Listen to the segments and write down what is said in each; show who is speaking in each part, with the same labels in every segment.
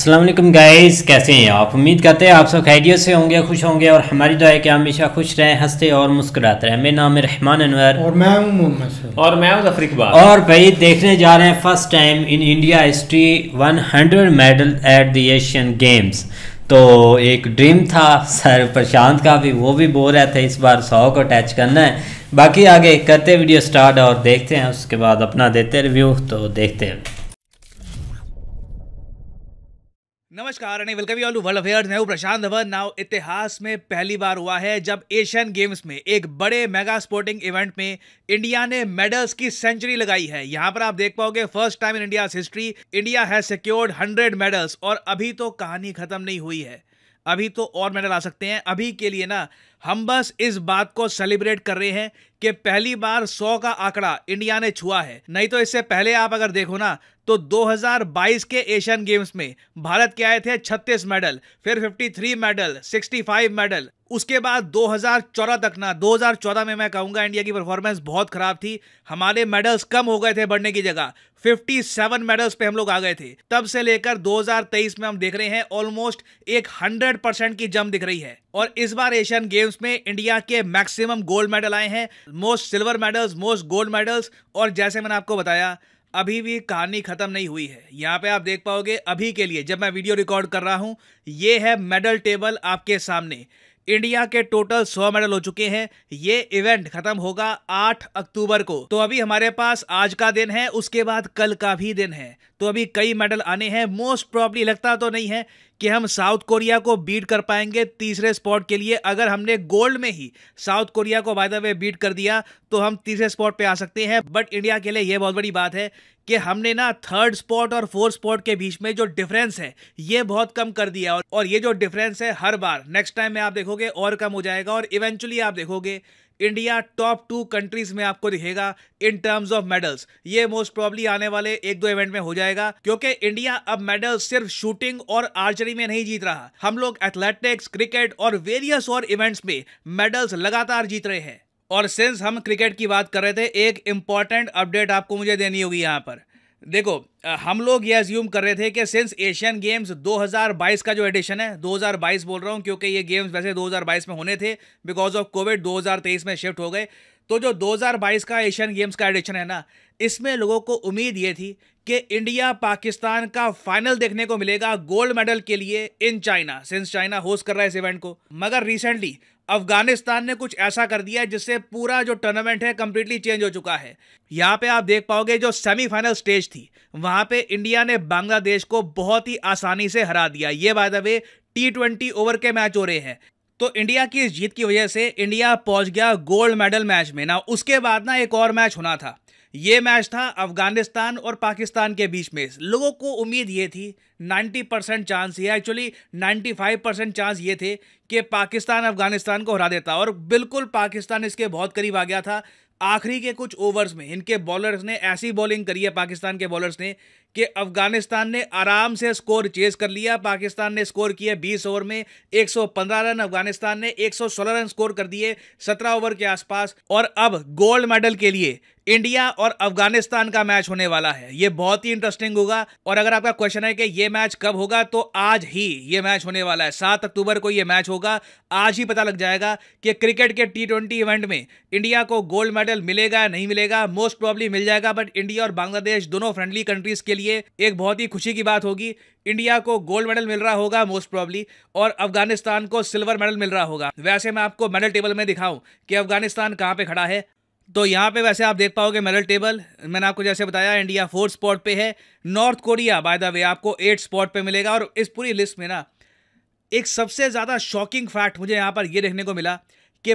Speaker 1: अस्सलाम वालेकुम गाइस, कैसे हैं आप। उम्मीद करते हैं आप सब खैरियत से होंगे, खुश होंगे और हमारी दुआ है कि हमेशा खुश रहें, हंसते और मुस्कुराते रहें। मेरा नाम है रहमान अनवर
Speaker 2: और मैं हूं मोहम्मद सईद
Speaker 3: और मैं हूं जफर इकबाल।
Speaker 1: और भाई देखने जा रहे हैं first time in India history 100 medal at the Asian Games. तो एक ड्रीम था सर प्रशांत का भी, वो भी बोल रहे थे इस बार 100 को टच करना है। बाकी आगे करते वीडियो स्टार्ट और देखते हैं, उसके बाद अपना देते रिव्यू। तो देखते हैं।
Speaker 4: नमस्कार and welcome you all to world affairs. मैं हूं प्रशांत धवन। नाउ इतिहास में पहली बार हुआ है जब एशियन गेम्स में एक बड़े मेगा स्पोर्टिंग इवेंट में इंडिया ने मेडल्स की सेंचुरी लगाई है। यहां पर आप देख पाओगे first time in India history India has secured 100 medals. और अभी तो कहानी खत्म नहीं हुई है, अभी तो और मेडल आ सकते हैं। अभी के लिए ना हम बस इस बात को सेलिब्रेट कर रहे हैं कि पहली बार 100 का आंकड़ा इंडिया ने छुआ है। नहीं तो इससे पहले आप अगर देखो ना तो 2022 के एशियन गेम्स में भारत के आए थे 36 मेडल, फिर 53 मेडल, 65 मेडल। उसके बाद 2014 तक ना 2014 में मैं कहूंगा इंडिया की परफॉर्मेंस बहुत खराब थी। हमारे मेडल्स कम हो गए थे बढ़ने की जगह, 57 मेडल्स पे हम लोग आ गए थे। तब से लेकर 2023 में हम देख रहे हैं ऑलमोस्ट एक 100% की जंप दिख रही है। और इस बार एशियन गेम्स में इंडिया के मैक्सिमम गोल्ड मेडल आए हैं, most silver medals, most gold medals. और जैसे मैंने आपको बताया अभी भी कहानी खत्म नहीं हुई है। यहाँ पे आप देख पाओगे अभी के लिए जब मैं वीडियो रिकॉर्ड कर रहा हूं, ये है मेडल टेबल आपके सामने। इंडिया के टोटल 100 मेडल हो चुके हैं। ये इवेंट खत्म होगा 8 अक्टूबर को। तो अभी हमारे पास आज का दिन है, उसके बाद कल का भी दिन है। तो अभी कई मेडल आने हैं। मोस्ट प्रॉब्ली लगता तो नहीं है कि हम साउथ कोरिया को बीट कर पाएंगे तीसरे स्पॉट के लिए। अगर हमने गोल्ड में ही साउथ कोरिया को बाय द वे बीट कर दिया तो हम तीसरे स्पॉट पे आ सकते हैं। बट इंडिया के लिए यह बहुत बड़ी बात है कि हमने ना थर्ड स्पॉट और फोर्थ स्पॉट के बीच में जो डिफरेंस है ये बहुत कम कर दिया। और ये जो डिफरेंस है हर बार नेक्स्ट टाइम में आप देखोगे और कम हो जाएगा। और इवेंचुअली आप देखोगे इंडिया टॉप 2 कंट्रीज में आपको दिखेगा इन टर्म्स ऑफ मेडल्स। ये मोस्ट प्रॉब्ली आने वाले 1-2 इवेंट में हो जाएगा, क्योंकि इंडिया अब मेडल सिर्फ शूटिंग और आर्चरी में नहीं जीत रहा। हम लोग एथलेटिक्स, क्रिकेट और वेरियस और इवेंट्स में मेडल्स लगातार जीत रहे हैं। और सिंस हम क्रिकेट की बात कर रहे थे, एक इंपॉर्टेंट अपडेट आपको मुझे देनी होगी यहाँ पर। देखो, हम लोग ये अज्यूम कर रहे थे कि सिंस एशियन गेम्स 2022 का जो एडिशन है, 2022 बोल रहा हूँ क्योंकि ये गेम्स वैसे 2022 में होने थे, बिकॉज ऑफ कोविड 2023 में शिफ्ट हो गए। तो जो 2022 का एशियन गेम्स का एडिशन है ना, इसमें लोगों को उम्मीद ये थी कि इंडिया पाकिस्तान का फाइनल देखने को मिलेगा गोल्ड मेडल के लिए in China, since China host कर रहा है इस इवेंट को। मगर रिसेंटली अफगानिस्तान ने कुछ ऐसा कर दिया जिससे पूरा जो टूर्नामेंट है कंप्लीटली चेंज हो चुका है। यहाँ पे आप देख पाओगे जो सेमीफाइनल स्टेज थी वहां पे इंडिया ने बांग्लादेश को बहुत ही आसानी से हरा दिया। ये by the way T20 over के मैच हो रहे हैं। तो इंडिया की इस जीत की वजह से इंडिया पहुंच गया गोल्ड मेडल मैच में ना। उसके बाद ना एक और मैच होना था। ये मैच था अफगानिस्तान और पाकिस्तान के बीच में। लोगों को उम्मीद ये थी, 90% चांस ये, एक्चुअली 95% चांस ये थे कि पाकिस्तान अफगानिस्तान को हरा देता। और बिल्कुल पाकिस्तान इसके बहुत करीब आ गया था। आखिरी के कुछ ओवर्स में इनके बॉलर्स ने ऐसी बॉलिंग करी है, पाकिस्तान के बॉलर्स ने, कि अफगानिस्तान ने आराम से स्कोर चेज कर लिया। पाकिस्तान ने स्कोर किए 20 ओवर में 115 रन, अफगानिस्तान ने 116 रन स्कोर कर दिए 17 ओवर के आसपास। और अब गोल्ड मेडल के लिए इंडिया और अफगानिस्तान का मैच होने वाला है। ये बहुत ही इंटरेस्टिंग होगा। और अगर आपका क्वेश्चन है कि ये मैच कब होगा, तो आज ही ये मैच होने वाला है। 7 अक्टूबर को ये मैच होगा। आज ही पता लग जाएगा कि क्रिकेट के T20 इवेंट में इंडिया को गोल्ड मेडल मिलेगा या नहीं मिलेगा। मोस्ट प्रॉब्ली मिल जाएगा, बट इंडिया और बांग्लादेश दोनों फ्रेंडली कंट्रीज के लिए एक बहुत ही खुशी की बात होगी। इंडिया को गोल्ड मेडल मिल रहा होगा मोस्ट प्रॉब्ली, और अफगानिस्तान को सिल्वर मेडल मिल रहा होगा। वैसे मैं आपको मेडल टेबल में दिखाऊं कि अफगानिस्तान कहां पे खड़ा है, तो यहाँ पे वैसे आप देख पाओगे मेडल टेबल। मैंने आपको जैसे बताया इंडिया 4th स्पॉट पे है। North Korea by the way आपको 8th स्पॉट पे मिलेगा। और इस पूरी लिस्ट में ना एक सबसे ज्यादा शॉकिंग फैक्ट मुझे यहाँ पर यह देखने को मिला कि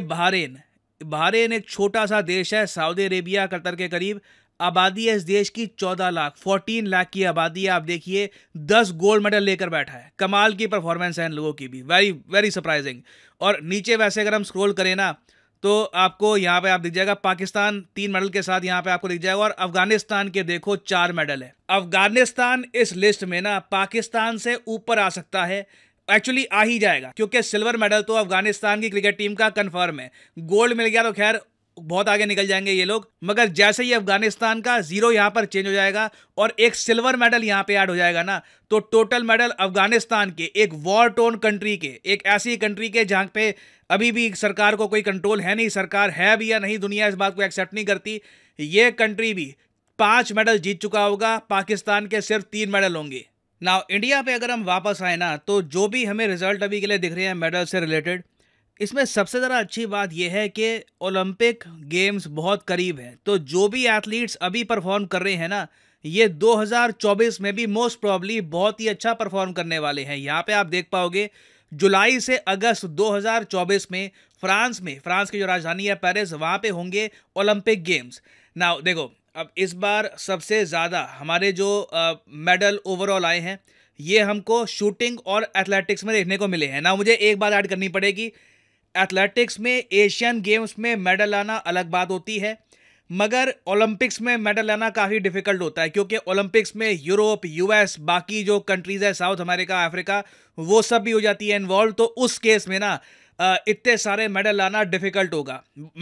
Speaker 4: बहरीन एक छोटा सा देश है, सऊदी अरेबिया, कतर के करीब। आबादी है इस देश की 14 लाख, 14 लाख की आबादी है। आप देखिए 10 गोल्ड मेडल लेकर बैठा है। कमाल की परफॉर्मेंस है इन लोगों की भी, वेरी वेरी सरप्राइजिंग। और नीचे वैसे अगर हम स्क्रॉल करें ना तो आपको यहाँ पे आप दिख जाएगा पाकिस्तान 3 मेडल के साथ यहाँ पे आपको दिख जाएगा। और अफगानिस्तान के देखो 4 मेडल है। अफगानिस्तान इस लिस्ट में ना पाकिस्तान से ऊपर आ सकता है, एक्चुअली आ ही जाएगा, क्योंकि सिल्वर मेडल तो अफगानिस्तान की क्रिकेट टीम का कंफर्म है। गोल्ड मिल गया तो खैर बहुत आगे निकल जाएंगे ये लोग। मगर जैसे ही अफगानिस्तान का 0 यहाँ पर चेंज हो जाएगा और एक सिल्वर मेडल यहाँ पे ऐड हो जाएगा ना, तो टोटल मेडल अफगानिस्तान के, एक वॉर टोन कंट्री के, एक ऐसी कंट्री के जहाँ पे अभी भी सरकार को कोई कंट्रोल है नहीं, सरकार है भी या नहीं दुनिया इस बात को एक्सेप्ट नहीं करती, ये कंट्री भी 5 मेडल जीत चुका होगा, पाकिस्तान के सिर्फ 3 मेडल होंगे। नाउ इंडिया पे अगर हम वापस आए ना, तो जो भी हमें रिजल्ट अभी के लिए दिख रहे हैं मेडल से रिलेटेड, इसमें सबसे ज़्यादा अच्छी बात यह है कि ओलंपिक गेम्स बहुत करीब है। तो जो भी एथलीट्स अभी परफॉर्म कर रहे हैं ना, ये 2024 में भी मोस्ट प्रॉब्ली बहुत ही अच्छा परफॉर्म करने वाले हैं। यहाँ पे आप देख पाओगे जुलाई से अगस्त 2024 में फ्रांस की जो राजधानी है पेरिस, वहाँ पे होंगे ओलंपिक गेम्स। नाउ देखो, अब इस बार सबसे ज़्यादा हमारे जो मेडल ओवरऑल आए हैं, ये हमको शूटिंग और एथलेटिक्स में देखने को मिले हैं। ना मुझे एक बात ऐड करनी पड़ेगी, एथलेटिक्स में एशियन गेम्स में मेडल लाना अलग बात होती है, मगर ओलंपिक्स में मेडल लाना काफ़ी डिफिकल्ट होता है, क्योंकि ओलंपिक्स में यूरोप, यूएस, बाकी जो कंट्रीज़ है, साउथ अमेरिका, अफ्रीका, वो सब भी हो जाती है इन्वॉल्व। तो उस केस में ना इतने सारे मेडल लाना डिफिकल्ट होगा।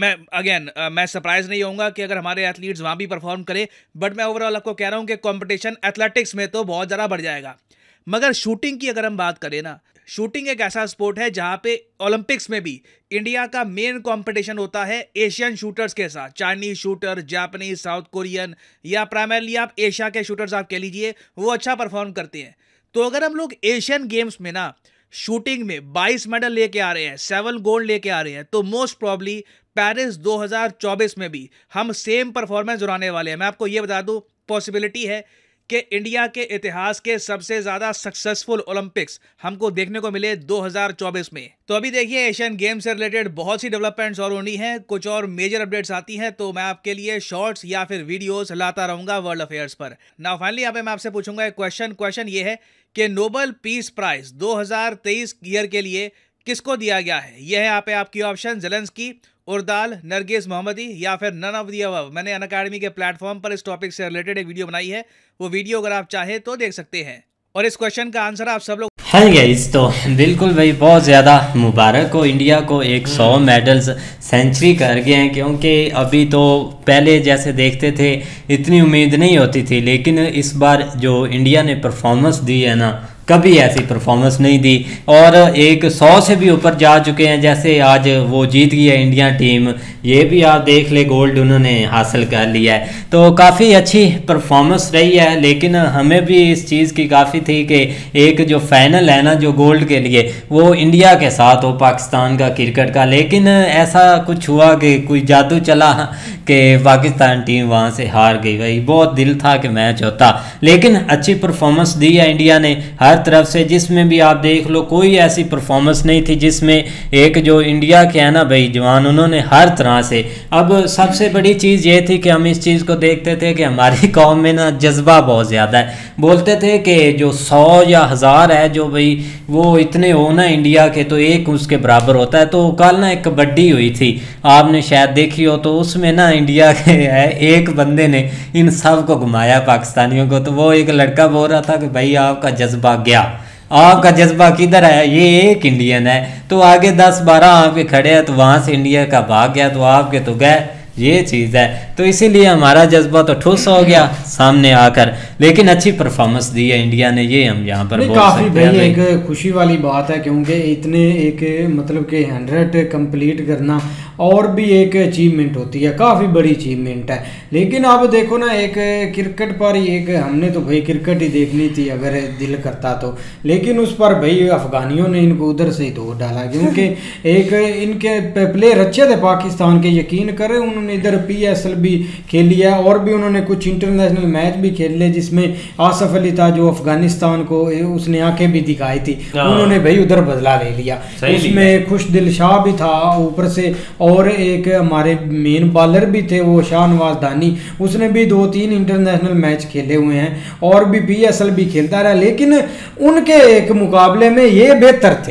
Speaker 4: मैं सरप्राइज नहीं होऊंगा कि अगर हमारे एथलीट्स वहाँ भी परफॉर्म करें, बट मैं ओवरऑल आपको कह रहा हूँ कि कंपटीशन एथलेटिक्स में तो बहुत ज़्यादा बढ़ जाएगा। मगर शूटिंग की अगर हम बात करें ना, शूटिंग एक ऐसा स्पोर्ट है जहाँ पे ओलंपिक्स में भी इंडिया का मेन कंपटीशन होता है एशियन शूटर्स के साथ, Chinese shooter, Japanese, South Korean, या प्राइमरली आप एशिया के शूटर्स आप कह लीजिए, वो अच्छा परफॉर्म करते हैं। तो अगर हम लोग एशियन गेम्स में ना शूटिंग में 22 मेडल लेके आ रहे हैं, 7 गोल्ड लेके आ रहे हैं, तो मोस्ट प्रॉब्ली पेरिस 2024 में भी हम सेम परफॉर्मेंस उड़ाने वाले हैं। मैं आपको ये बता दूं, पॉसिबिलिटी है कि इंडिया के इतिहास के सबसे ज़्यादा सक्सेसफुल ओलंपिक्स हमको देखने को मिले 2024 में। तो अभी देखिए, एशियन गेम्स से रिलेटेड बहुत सी डेवलपमेंट्स और होनी हैं, कुछ और मेजर अपडेट्स आती हैं, तो मैं आपके लिए शॉर्ट्स या फिर वीडियोस लाता रहूंगा वर्ल्ड अफेयर्स पर। नाउ फाइनली यहाँ पे मैं आपसे पूछूंगा एक क्वेश्चन ये है कि नोबेल पीस प्राइज 2023 ईयर के लिए किसको दिया गया है? यह है यहाँ पे आपकी ऑप्शन, ज़ेलेंस्की, उर्दाल, नरगिस मोहम्मदी, या फिर नन ऑफ द अबव। मैंने अनअकैडमी के प्लेटफॉर्म पर इस टॉपिक से रिलेटेड एक वीडियो बनाई है, वो वीडियो अगर आप चाहें तो देख सकते हैं। और इस क्वेश्चन का आंसर आप सब लोग
Speaker 1: हाँ गाइस, तो बिल्कुल भाई, बहुत ज़्यादा मुबारक हो इंडिया को, एक 100 मेडल्स सेंचुरी कर गए हैं। क्योंकि अभी तो पहले जैसे देखते थे इतनी उम्मीद नहीं होती थी, लेकिन इस बार जो इंडिया ने परफॉर्मेंस दी है ना, कभी ऐसी परफॉर्मेंस नहीं दी, और एक 100 से भी ऊपर जा चुके हैं। जैसे आज वो जीत गई है इंडिया टीम, ये भी आप देख ले, गोल्ड उन्होंने हासिल कर लिया है। तो काफ़ी अच्छी परफॉर्मेंस रही है, लेकिन हमें भी इस चीज़ की काफ़ी थी कि एक जो फाइनल है ना, जो गोल्ड के लिए, वो इंडिया के साथ हो, पाकिस्तान का क्रिकेट का। लेकिन ऐसा कुछ हुआ कि कोई जादू चला कि पाकिस्तान टीम वहाँ से हार गई। भाई बहुत दिल था कि मैच होता, लेकिन अच्छी परफॉर्मेंस दी है इंडिया ने हर तरफ से। जिसमें भी आप देख लो, कोई ऐसी परफॉर्मेंस नहीं थी जिसमें एक जो इंडिया के है ना भाई जवान, उन्होंने हर तरह से। अब सबसे बड़ी चीज़ ये थी कि हम इस चीज़ को देखते थे कि हमारी कौम में ना जज्बा बहुत ज़्यादा है। बोलते थे कि जो 100 या 1000 है, जो भाई वो इतने हो ना इंडिया के, तो एक उसके बराबर होता है। तो कल ना एक कबड्डी हुई थी, आपने शायद देखी हो, तो उसमें ना इंडिया के है एक बंदे ने इन सब को घुमाया, पाकिस्तानियों को। तो वो एक लड़का बोल रहा था कि भाई आपका जज्बा गया, आपका जज्बा किधर है, ये एक इंडियन है, तो आगे 10-12 आपके खड़े हैं, तो वहाँ से इंडिया का भाग गया, तो आपके तो गए, ये चीज़ है। तो इसीलिए हमारा जज्बा तो ठुस हो गया सामने आकर। लेकिन अच्छी परफॉर्मेंस दी है इंडिया ने, ये हम यहाँ पर बोल
Speaker 2: काफ़ी
Speaker 1: सकते हैं।
Speaker 2: भाई एक खुशी वाली बात है, क्योंकि इतने एक मतलब कि 100 कंप्लीट करना और भी एक अचीवमेंट होती है, काफ़ी बड़ी अचीवमेंट है। लेकिन अब देखो ना, एक क्रिकेट पर ही एक हमने तो भाई क्रिकेट ही देखनी थी अगर दिल करता तो, लेकिन उस पर भाई अफगानियों ने इनको उधर से ही धो डाला। क्योंकि एक इनके प्लेयर अच्छे थे पाकिस्तान के, यकीन करें, उन्होंने इधर PSL भी खेल लिया और भी उन्होंने कुछ इंटरनेशनल मैच भी खेल लिए, जिसमें आसिफ अली था जो अफगानिस्तान को उसने आंखें भी दिखाई थी, उन्होंने भाई उधर बदला ले लिया। उसमें खुशदिल शाह भी था ऊपर से, और एक हमारे मेन बॉलर भी थे वो शाहनवाज दानी, उसने भी 2-3 इंटरनेशनल मैच खेले हुए हैं और भी PSL भी खेलता रहा। लेकिन उनके एक मुकाबले में ये बेहतर थे।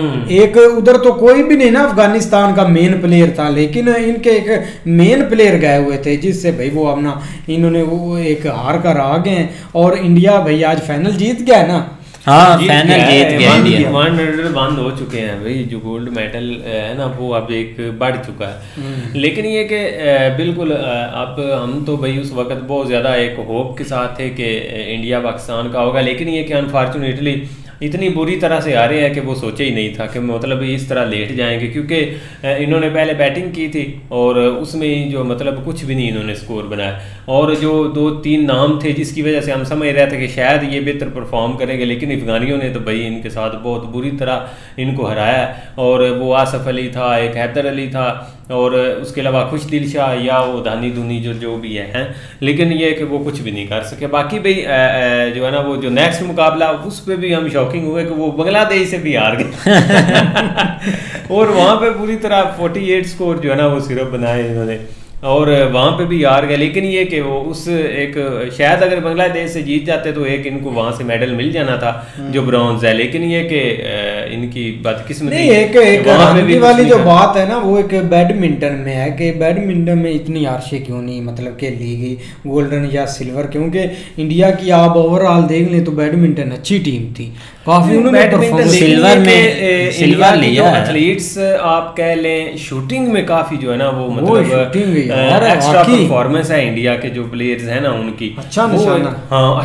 Speaker 2: एक उधर तो कोई भी नहीं ना अफगानिस्तान का मेन प्लेयर था, लेकिन इनके एक मेन प्लेयर गए हुए थे, जिससे भाई वो अपना इन्होंने वो एक हार कर आ गए। और इंडिया भाई आज फाइनल जीत गया ना,
Speaker 1: हाँ फाइनल जीत गया इंडिया।
Speaker 3: 100 बंद हो चुके हैं भाई, जो गोल्ड मेडल है ना वो अब एक बढ़ चुका है। लेकिन ये कि बिल्कुल अब हम तो भाई उस वक्त बहुत ज़्यादा एक होप के साथ थे कि इंडिया पाकिस्तान का होगा, लेकिन ये कि अनफॉर्चुनेटली इतनी बुरी तरह से आ रहे हैं कि वो सोचा ही नहीं था कि मतलब इस तरह लेट जाएंगे, क्योंकि इन्होंने पहले बैटिंग की थी और उसमें जो मतलब कुछ भी नहीं इन्होंने स्कोर बनाया, और जो 2-3 नाम थे जिसकी वजह से हम समझ रहे थे कि शायद ये बेहतर परफॉर्म करेंगे, लेकिन अफगानियों ने तो भाई इनके साथ बहुत बुरी तरह इनको हराया। और वो आसफ अली था, एक हैदर अली था, और उसके अलावा खुशदिल शाह या वो धानी धुनी जो भी है, लेकिन ये कि वो कुछ भी नहीं कर सके। बाकी भाई जो है ना वो जो नेक्स्ट मुकाबला उस पर भी हम शॉकिंग हुए कि वो बांग्लादेश से भी हार गए और वहाँ पे पूरी तरह 48 स्कोर जो है ना वो सिर्फ बनाए इन्होंने, और वहाँ पे भी हार गए। लेकिन ये कि वो उस एक शायद अगर बांग्लादेश से जीत जाते तो एक इनको वहाँ से मेडल मिल जाना था जो ब्रॉन्ज है, लेकिन ये कि इनकी बदकिस्मती
Speaker 2: नहीं। एक हारने वाली जो बात है ना वो एक बैडमिंटन में है कि बैडमिंटन में इतनी हारशें क्यों नहीं मतलब के ली गई गोल्डन या सिल्वर, क्योंकि इंडिया की आप ओवरऑल देख लें तो बैडमिंटन अच्छी टीम थी, काफी उन्होंने
Speaker 1: सिल्वर लिया।
Speaker 3: एथलीट्स आप कह लें शूटिंग में काफी जो है ना वो मतलब एक्स्ट्रा परफॉर्मेंस है इंडिया के जो प्लेयर्स हैं ना उनकी,
Speaker 2: अच्छा निशाना।
Speaker 3: हाँ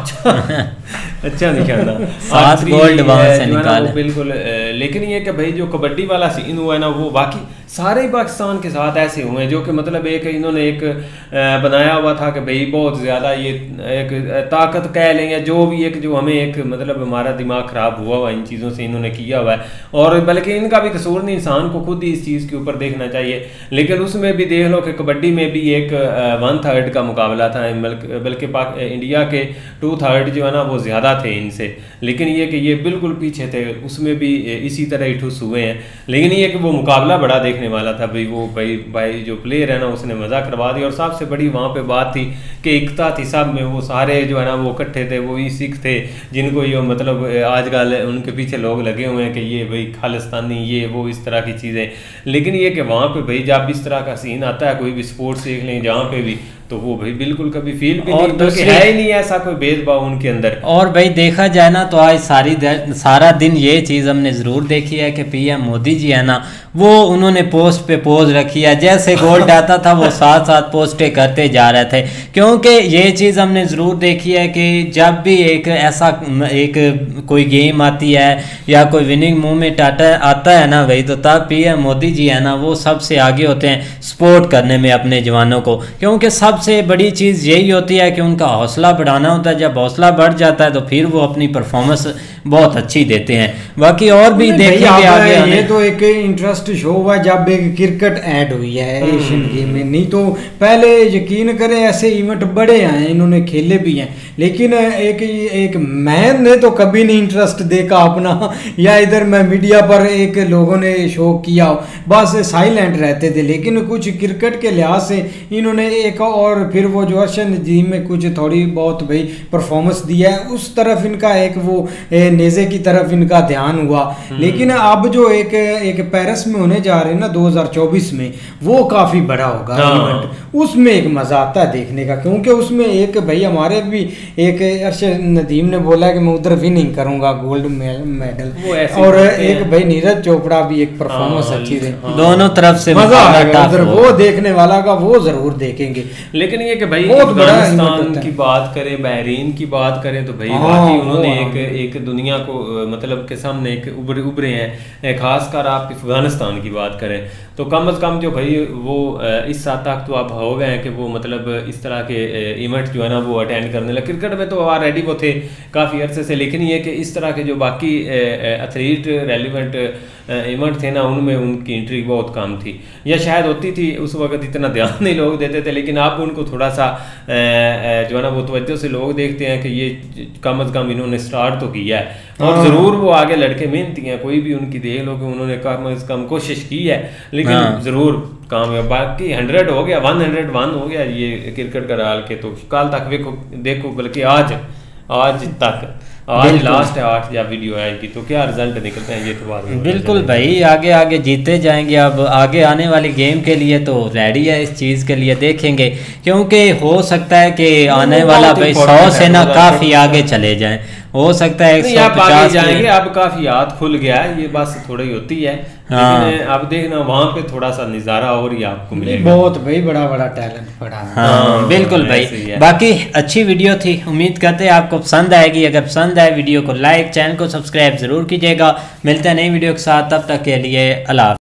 Speaker 3: अच्छा निशाना
Speaker 1: 7 गोल्ड वहां से निकाले
Speaker 3: बिल्कुल। लेकिन ये कि भाई जो कबड्डी वाला सीन हुआ है ना वो बाकी सारे ही पाकिस्तान के साथ ऐसे हुए हैं जो कि मतलब एक इन्होंने एक बनाया हुआ था कि भाई बहुत ज़्यादा ये एक ताकत कह लें या जो भी एक जो हमें एक मतलब हमारा दिमाग ख़राब हुआ इन चीज़ों से इन्होंने किया हुआ है, और बल्कि इनका भी कसूर नहीं, इंसान को खुद ही इस चीज़ के ऊपर देखना चाहिए। लेकिन उसमें भी देख लो कि कबड्डी में भी एक 1/3 का मुकाबला था, बल्कि इंडिया के 2/3 जो है ना वो ज़्यादा थे इनसे, लेकिन ये कि ये बिल्कुल पीछे थे, उसमें भी इसी तरह ही ठुस हुए हैं। लेकिन ये कि वो मुकाबला बड़ा देखने वाला था भाई, वो भाई जो प्लेयर है ना उसने मज़ा करवा दिया, और सबसे बड़ी वहाँ पे बात थी कि एकता थी सब में, वो सारे जो है ना वो इकट्ठे थे, वो ही सिख थे जिनको ये मतलब आजकल उनके पीछे लोग लगे हुए हैं कि ये भाई खालिस्तानी ये वो इस तरह की चीज़ें। लेकिन ये कि वहाँ पे भाई जब इस तरह का सीन आता है कोई भी स्पोर्ट्स देख लें जहाँ पे भी, तो वो भाई बिल्कुल कभी फील भी नहीं, बल्कि है ही नहीं ऐसा कोई भेदभाव उनके अंदर।
Speaker 1: और भाई देखा जाए ना तो आज सारा दिन ये चीज़ हमने ज़रूर देखी है कि पीएम मोदी जी है ना वो उन्होंने पोस्ट पे पोज रखी है, जैसे गोल्ड आता था वो साथ साथ पोस्टें करते जा रहे थे, क्योंकि ये चीज़ हमने ज़रूर देखी है कि जब भी एक ऐसा एक कोई गेम आती है या कोई विनिंग मूवमेंट आता है ना भाई, तो तब पीएम मोदी जी है ना वो सबसे आगे होते हैं सपोर्ट करने में अपने जवानों को, क्योंकि सबसे बड़ी चीज़ यही होती है कि उनका हौसला बढ़ाना होता है। जब हौसला बढ़ जाता है तो फिर वो अपनी परफॉर्मेंस बहुत अच्छी देते हैं। बाकी और भी देखेंगे आगे
Speaker 2: ये तो एक इंटरेस्ट शो हुआ जब एक क्रिकेट ऐड हुई है एशियन गेम में, नहीं तो पहले यकीन करें ऐसे इवेंट बड़े आए इन्होंने खेले भी हैं, लेकिन एक मैंने तो कभी नहीं इंटरेस्ट देखा अपना, या इधर मैं मीडिया पर एक लोगों ने शो किया बस साइलेंट रहते थे। लेकिन कुछ क्रिकेट के लिहाज से इन्होंने एक और फिर वो जो अर्शन नदीम में कुछ थोड़ी बहुत भाई परफॉर्मेंस दिया है, उस तरफ इनका एक वो नेज़े की तरफ इनका ध्यान हुआ। लेकिन अब जो एक पेरिस में होने जा रहे हैं ना 2024 में, वो काफ़ी बड़ा होगा इवेंट, उसमें एक मज़ा आता है देखने का, क्योंकि उसमें एक भाई हमारे भी एक अर्शद नदीम ने बोला कि मैं उधर विनिंग करूंगा गोल्ड मेडल, और एक भाई नीरज चोपड़ा भी एक परफॉर्मेंस अच्छी थी,
Speaker 1: दोनों तरफ से
Speaker 2: मजा आएगा उधर, वो देखने वाला का वो जरूर देखेंगे।
Speaker 3: लेकिन ये कि भाई अफगानिस्तान की बात करें, बहरीन की बात करें, तो भाई बाकी उन्होंने एक दुनिया को मतलब के सामने एक उभरे हैं, खासकर आप अफगानिस्तान की बात करें तो कम से कम जो भाई वो इस हद तक तो आप हो गए हैं कि वो मतलब इस तरह के इवेंट जो है ना वो अटेंड करने लगे। क्रिकेट में तो ऑलरेडी वो थे काफ़ी अरसे से, लेकिन ये कि इस तरह के जो बाकी एथलीट रेलिवेंट इवेंट थे ना उनमें उनकी एंट्री बहुत कम थी, या शायद होती थी उस वक्त इतना ध्यान नहीं लोग देते थे, लेकिन अब उनको थोड़ा सा जो है ना वो तवज्जो से लोग देखते हैं कि ये कम अज़ कम इन्होंने स्टार्ट तो किया है, और ज़रूर वो आगे लड़के मेहनती हैं, कोई भी उनकी देख लो कि उन्होंने कम अज़ कम कोशिश की है, लेकिन ज़रूर कामयाब। बाकी 100 हो गया, 101 हो गया ये क्रिकेट का डाल के, तो कल तक देखो बल्कि आज तक आज लास्ट है 8 या वीडियो आएगी तो क्या रिजल्ट निकलते हैं ये तो बात
Speaker 1: बिल्कुल भाई आगे जीते जाएंगे। अब आगे आने वाली गेम के लिए तो रेडी है, इस चीज़ के लिए देखेंगे, क्योंकि हो सकता है कि आने वाला भाई 100 से ना काफ़ी आगे चले जाएं। हो सकता है
Speaker 3: नहीं, आप आगे जाएंगे, अब काफी हाथ खुल गया है, ये बात थोड़ी होती है। लेकिन अब देखना वहां पे थोड़ा सा नजारा और ही आपको मिलेगा।
Speaker 2: बहुत भाई बड़ा बड़ा टैलेंट पड़ा है।
Speaker 1: हाँ बिल्कुल भाई। बाकी अच्छी वीडियो थी, उम्मीद करते हैं आपको पसंद आएगी। अगर पसंद आए वीडियो को लाइक, चैनल को सब्सक्राइब जरूर कीजिएगा। मिलते हैं नई वीडियो के साथ, तब तक के लिए अल्लाह।